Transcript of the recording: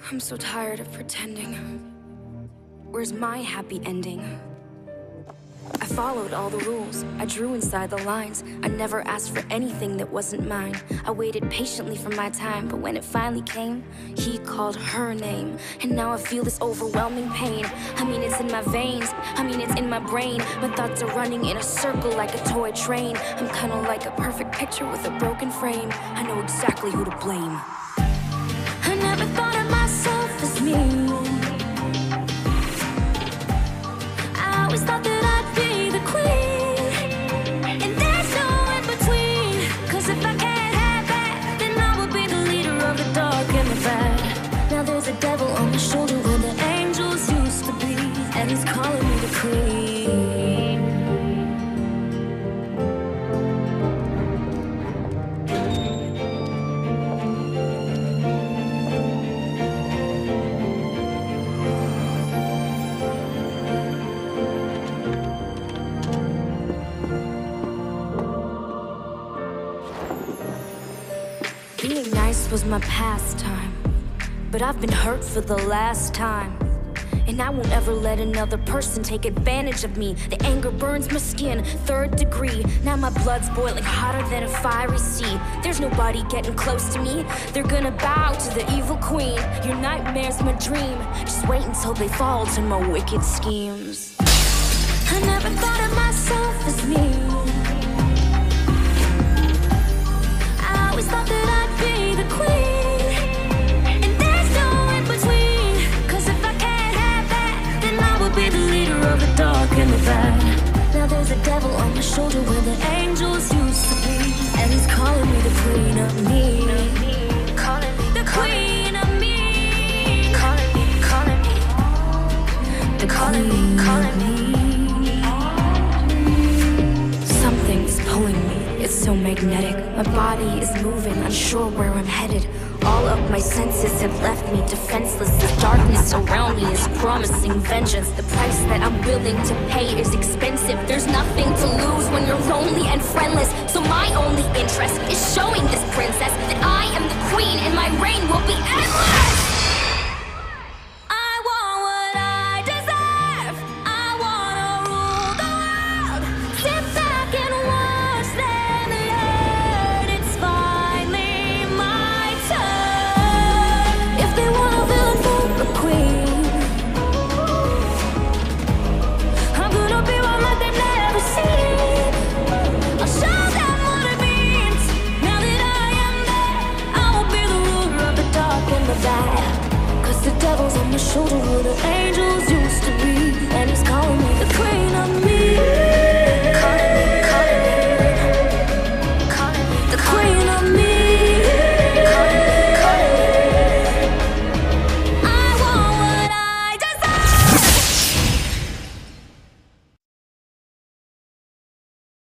I'm so tired of pretending. Where's my happy ending? I followed all the rules, I drew inside the lines. I never asked for anything that wasn't mine. I waited patiently for my time, but when it finally came, he called her name. And now I feel this overwhelming pain. I mean, it's in my veins, I mean, it's in my brain. My thoughts are running in a circle like a toy train. I'm kinda like a perfect picture with a broken frame. I know exactly who to blame. I never thought of myself as me. I always thought that I'd be the queen, and there's no in between. Cause if I can't have that, then I will be the leader of the dark and the bad. Now there's a devil on my shoulder where the angels used to be, and he's calling me the queen. Being nice was my pastime, but I've been hurt for the last time. And I won't ever let another person take advantage of me. The anger burns my skin, 3rd degree. Now my blood's boiling hotter than a fiery sea. There's nobody getting close to me. They're gonna bow to the evil queen. Your nightmare's my dream. Just wait until they fall to my wicked schemes. I never thought of myself as me. I always thought that I'd be the queen, and there's no in between. Cause if I can't have that, then I will be the leader of the dark and the bad. Now there's a devil on my shoulder where the angels used to be, and he's calling me the queen of me. Calling me the queen of me. Calling me, calling me. The calling me, calling me. Something's pulling me. It's so magnetic. My body is moving, unsure where I'm headed. All of my senses have left me defenseless. The darkness around me is promising vengeance. The price that I'm willing to pay is expensive. There's nothing to lose when you're lonely and friendless. So my only interest is showing this princess that I am the queen and my reign will be endless.